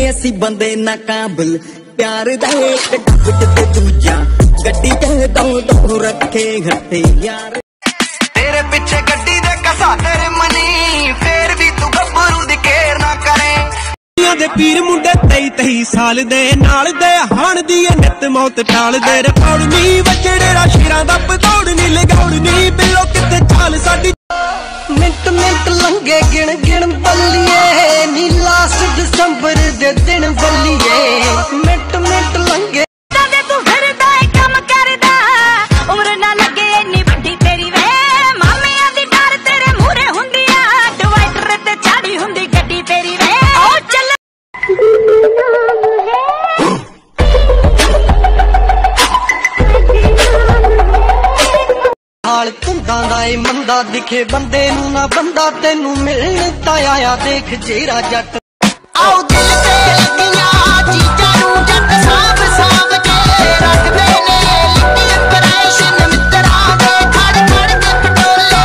सी बंदे नाकाबिल प्यार दे डब्बे ते दूजा गड्डी ते दो रखे हट्टे यार तेरे पिछे गड्डी दे कसा तेरे मनी फिर भी तू गब्बरू दी केयर ना करे दे पीर मुंडे 23 साल दे नाल दे हाण दी नित मौत टाल दे रपौड़नी वचड़े राशिरां दा पदौड़नी लगाउड़नी बिल्लो किते चाल साडी मिंट मिंट लंघे गिण गिण बल्लिए नी लास्ट दिसंबर दे दिन बल्लिए मिंट मिंट लंघे तू फिरदा है कम करदा उम्र ना लगे इन्नी वड्डी तेरी वे मामियां दी डर तेरे मूरे हुंदिया डिवाइडर ते चाड़ी हुंदी गड्डी तेरी वे ओ चल हाल कुंदा दा ए मंदा दिखे बंदे नू ना बंदा तेनू मिलण ता आया देख जेरा जट आओ दिल ते लगियां चीजां नू जट साफ साफ के रखदे ने लिट्टी इंप्रेशन मित्तरां दे खड़ खड़ के पटोले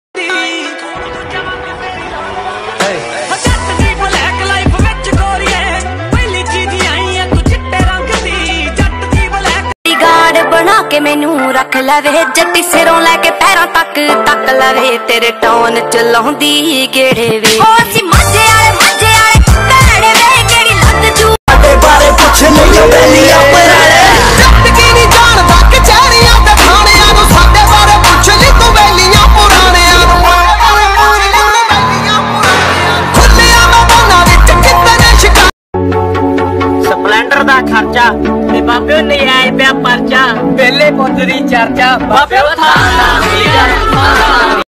जट दी ब्लैक लाइफ विच गोरीए पहली चीज आई है तू चिट्टे रंग दी जट दी ब्लैक गाड़ बना के मैनू रख लवे जट्टी सिरों लैके पैरां तक तक लवे तेरे टौन च लाउंदी गेड़े वे ओ सी मजे आले करड़े वे केड़ी लत जू ते बारे पुछ नहीं बेलियां पराले जट की नहीं जानदा कचहरियां ते थाणियां नू साडे बारे पुछ ली तू बेलियां पुराणियां नू खुल्लियां मैदानां विच कितने शिकार ਸਪਲੈਂਡਰ ਦਾ ਖਰਚਾ ਤੇ ਬਾਬਿਓ ਨਜਾਇਜ਼ ਪਿਆ ਪਰਚਾ ਪਹਿਲੇ ਪੁੱਤ ਦੀ ਚਰਚਾ ਬਾਬਿਓ ਥਾਂ